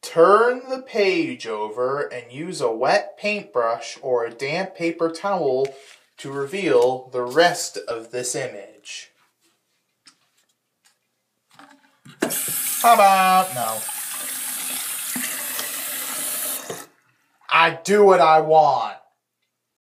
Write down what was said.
Turn the page over and use a wet paintbrush or a damp paper towel to reveal the rest of this image. How about no? I do what I want.